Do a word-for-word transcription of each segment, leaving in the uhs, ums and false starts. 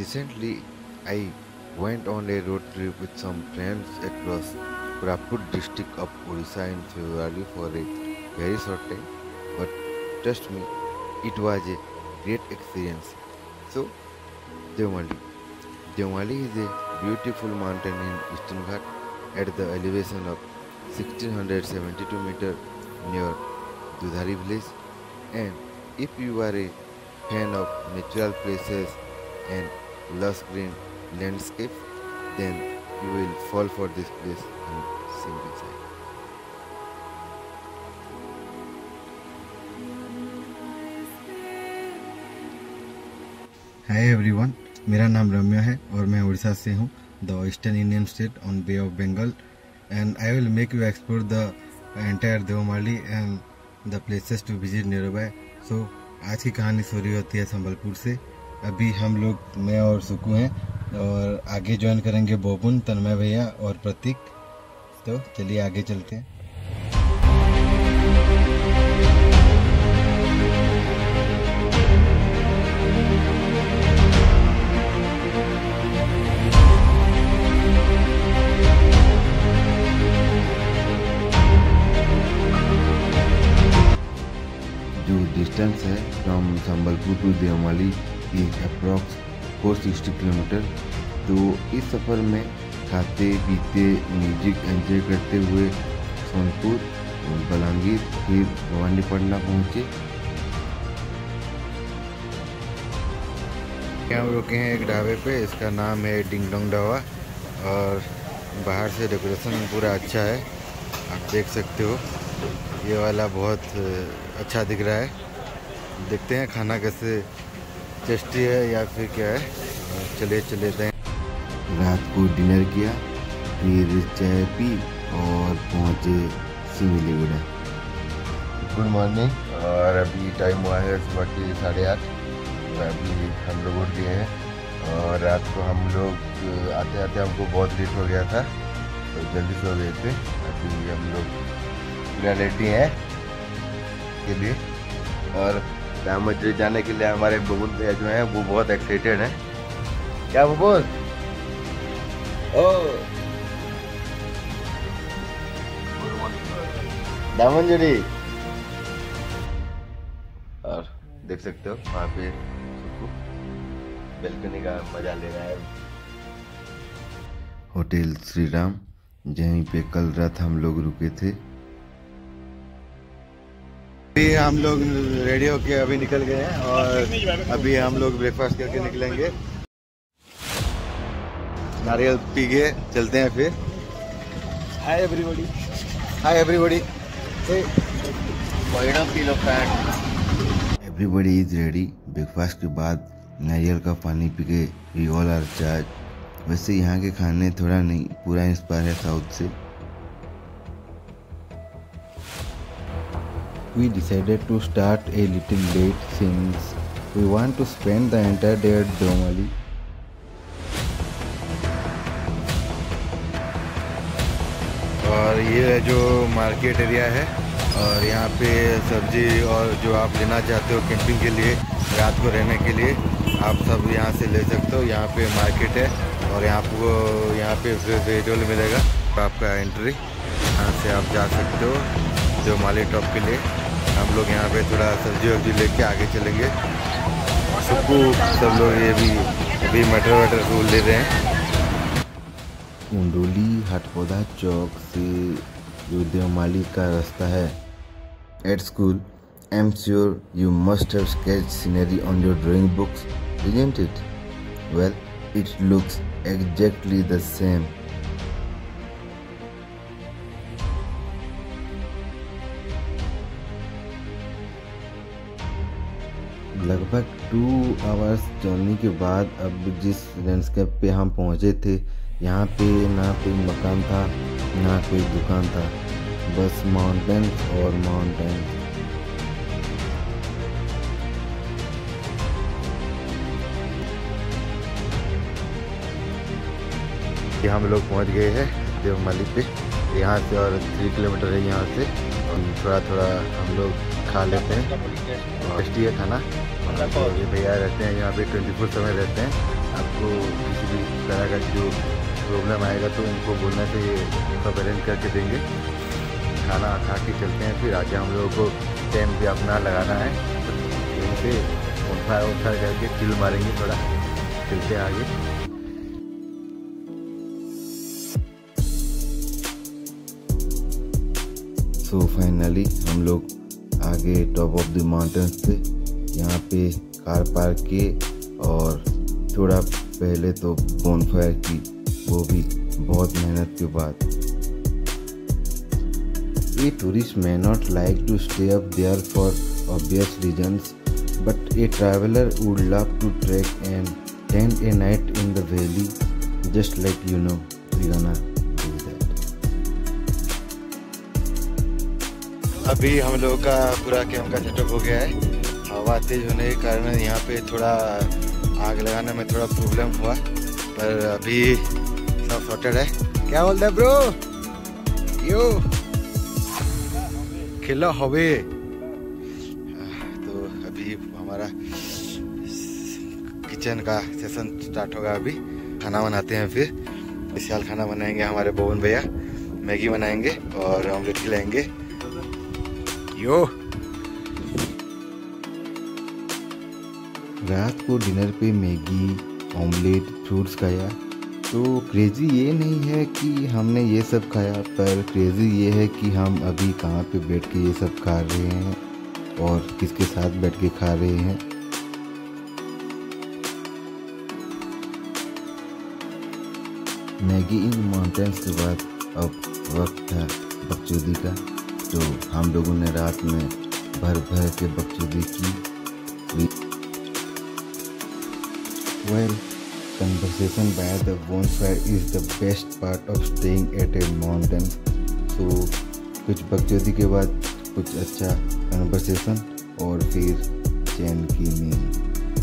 Recently, I went on a road trip with some friends across Koraput district of Odisha in February for a very short time. But trust me, it was a great experience. So, Devamali. Devamali is a beautiful mountain in Eastern Ghat at the elevation of one thousand six hundred seventy-two meters near Dudhari village. And if you are a fan of natural places and lush green landscape, then you will fall for this place in single sight. Hi everyone, मेरा नाम रम्या है और मैं उड़ीसा से हूँ, the eastern Indian state on Bay of Bengal, and I will make you explore the entire Deomali and the places to visit nearby. So आज की कहानी शुरू होती है संबलपुर से। अभी हम लोग, मैं और सुकू हैं, और आगे ज्वाइन करेंगे बोबुन, तन्मय भैया और प्रतीक। तो चलिए आगे चलते हैं। जो डिस्टेंस है from Sambalpur to Deomali is approx four sixty kilometre. तो इस सफ़र में खाते पीते म्यूजिक एंजॉय करते हुए सोनपुर, बलांगीर, फिर भवानीपटना पहुँचे। यहाँ रुके हैं एक ढाबे पे, इसका नाम है डिंग डोंग ढाबा, और बाहर से डेकोरेशन पूरा अच्छा है, आप देख सकते हो। ये वाला बहुत अच्छा दिख रहा है। देखते हैं खाना कैसे टेस्टी है या फिर क्या है। चले चले हैं। रात को डिनर किया, फिर चाय पी और पहुँचे सिमिलीगुड़ा। गुड मॉर्निंग, और अभी टाइम हुआ है सुबह के साढ़े आठ। अभी हम लोग उठ गए हैं, और रात को हम लोग आते आते हमको बहुत लेट हो गया था, तो जल्दी सो गए थे। अभी हम लोग पूरा रेडी हैं के लिए, और राम मंदिर जाने के लिए हमारे बबुल भैया जो हैं वो बहुत एक्साइटेड हैं। क्या बबुल? ओ दामनजुरी। और देख सकते हो वहाँ पे बेलकनी का मजा ले रहा है। होटल श्री राम, जहीं पे कल रात हम लोग रुके थे। अभी हम लोग रेडी होके अभी निकल गए हैं, और अभी हम लोग ब्रेकफास्ट करके निकलेंगे। नारियल पी के चलते हैं फिर। Hi everybody, hi everybody, everybody is ready. Breakfast के बाद नारियल का पानी पी के वी ऑल आर चार्ज। वैसे यहाँ के खाने थोड़ा नहीं, पूरा इंस्पायर है साउथ से। We decided to start a little late since we want to spend the entire day at Devamali. और ये जो मार्केट एरिया है, और यहाँ पे सब्जी और जो आप लेना चाहते हो कैंपिंग के लिए, रात को रहने के लिए, आप सब यहाँ से ले सकते हो। यहाँ पे मार्केट है, और यहाँ आपको यहाँ पे वेजिटेबल मिलेगा। आपका एंट्री यहाँ से आप जा सकते हो देवमाली टॉप के लिए। हम लोग यहाँ पे थोड़ा सब्जी वब्जी लेके आगे चलेंगे। सबको सब लोग ये भी अभी मटर वटर को ले रहे हैं। उंडोली हाटपौधा चौक से जो देवमाली का रास्ता है। At school, I am sure you must have sketch scenery on your drawing books, isn't it? Well, it looks exactly the same. लगभग टू आवर्स जर्नी के बाद अब जिस लैंडस्केप पे हम पहुंचे थे, यहाँ पे ना कोई मकान था, ना कोई दुकान था, बस माउंटेन और माउंटेन। हम लोग पहुंच गए हैं देवमाली पे। यहाँ से और थ्री किलोमीटर है यहाँ से, और थोड़ा थोड़ा हम लोग खा लेते हैं। टेस्टी है खाना। तो ये भैया रहते हैं यहाँ पे ट्वेंटी फोर समय रहते हैं। आपको किसी भी तरह का जो प्रॉब्लम आएगा तो उनको बोलने से ये सब अरेंज करके देंगे। खाना खा के चलते हैं, फिर आगे हम लोगों को टेंट भी अपना लगाना है। यहीं पे उठा उठा करके चिल मारेंगे, थोड़ा चलते आगे। सो so फाइनली हम लोग आगे टॉप ऑफ द माउंटेन्स थे। यहाँ पे कार पार्क किए और थोड़ा पहले तो बोनफायर की, वो भी बहुत मेहनत के बाद। A tourist may not like to stay up there for obvious reasons, but a traveler would love to trek and spend a night in the valley, just like you know we're gonna do that. अभी हम लोगों का पूरा camp का setup हो गया है। हवा तेज होने के कारण यहाँ पे थोड़ा आग लगाने में थोड़ा प्रॉब्लम हुआ, पर अभी सब सॉर्टेड है। क्या बोलते हैं ब्रो? यो खिला हवे। तो अभी हमारा किचन का सेशन स्टार्ट होगा। अभी खाना बनाते हैं, फिर स्पेशल खाना बनाएंगे हमारे बोवन भैया। मैगी बनाएंगे और ऑमलेट खिलाएंगे। यो रात को डिनर पे मैगी, ऑमलेट, फ्रूट्स खाया। तो क्रेज़ी ये नहीं है कि हमने ये सब खाया, पर क्रेज़ी ये है कि हम अभी कहाँ पे बैठ के ये सब खा रहे हैं और किसके साथ बैठ के खा रहे हैं। मैगी इन माउंटेन्स के बाद अब वक्त था बकचोदी का। तो हम लोगों ने रात में भर भर के बकचोदी की। Well, conversation by the bonfire is the best part of staying at a mountain. So कुछ बकचोदी के बाद कुछ अच्छा कन्वर्सेशन और फिर चैन की नींद।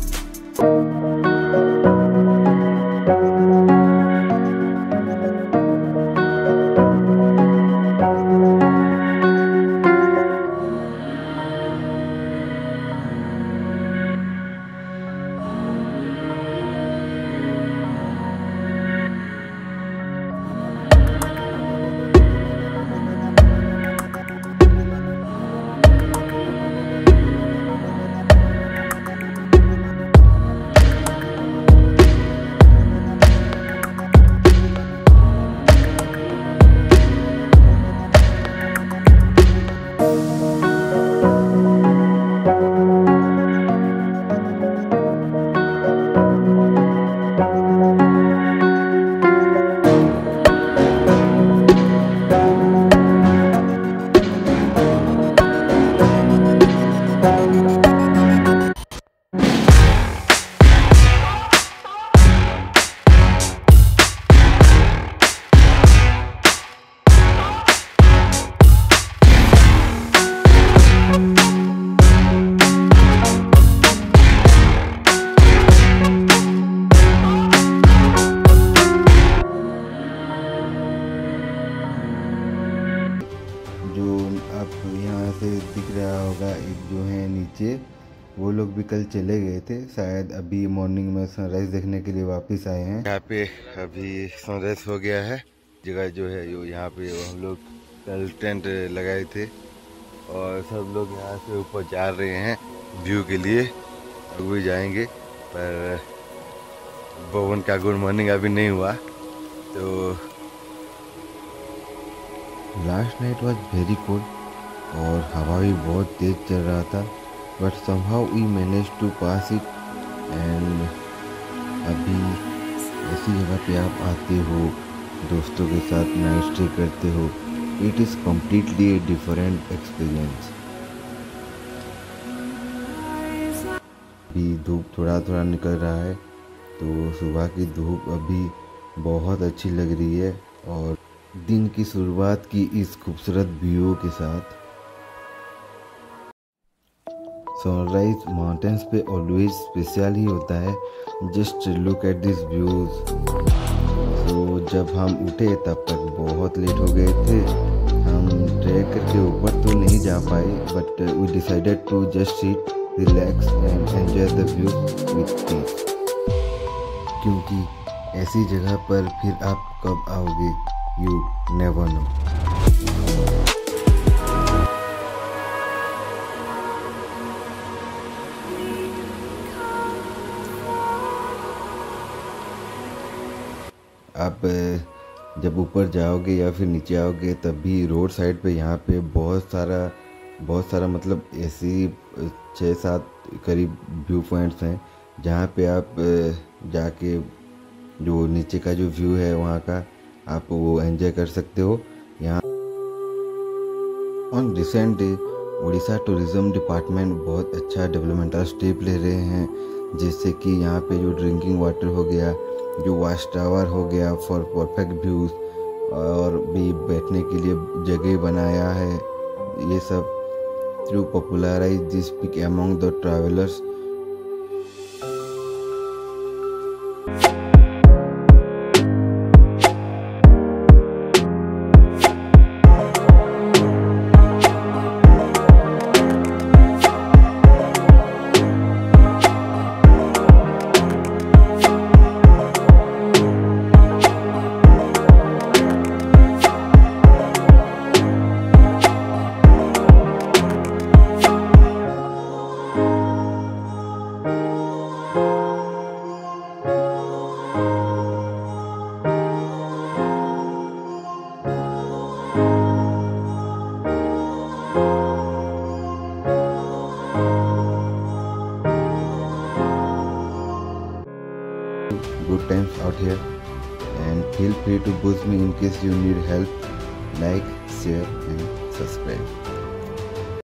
वो लोग भी कल चले गए थे, शायद अभी मॉर्निंग में सनराइज देखने के लिए वापस आए हैं। यहाँ पे अभी सनराइज हो गया है। जगह जो है यो यहाँ पे हम लोग कल टेंट लगाए थे और सब लोग यहाँ से ऊपर जा रहे हैं व्यू के लिए। अभी जाएंगे, पर भवन का गुड मॉर्निंग अभी नहीं हुआ। तो last night was very cold और हवा भी बहुत तेज चल रहा था, but somehow we managed to pass it। And अभी ऐसी जगह पे आप आते हो, दोस्तों के साथ नाइट स्टे करते हो, it is completely a different experience. अभी धूप थोड़ा थोड़ा निकल रहा है, तो सुबह की धूप अभी बहुत अच्छी लग रही है और दिन की शुरुआत की इस खूबसूरत व्यू के साथ। सनराइज माउंटेन्स पे ऑलवेज स्पेशल ही होता है। Just look at this views. तो जब हम उठे तब तक बहुत लेट हो गए थे। हम ट्रैक करके ऊपर तो नहीं जा पाए, but we decided to just sit, relax and enjoy the view with peace. क्योंकि ऐसी जगह पर फिर आप कब आओगे, यू नेवर नो। आप जब ऊपर जाओगे या फिर नीचे आओगे तब भी रोड साइड पे यहाँ पे बहुत सारा बहुत सारा मतलब ऐसी छः सात करीब व्यू पॉइंट्स हैं जहाँ पे आप जाके जो नीचे का जो व्यू है वहाँ का आप वो एंजॉय कर सकते हो। यहाँ on recent day Orissa tourism department बहुत अच्छा डेवलपमेंटल स्टेप ले रहे हैं, जैसे कि यहाँ पे जो ड्रिंकिंग वाटर हो गया, जो वॉच टावर हो गया फॉर परफेक्ट व्यूज़, और भी बैठने के लिए जगह बनाया है। ये सब through popularise this pick among the travellers. Good times out here, and feel free to boost me in case you need help. Like, share and subscribe.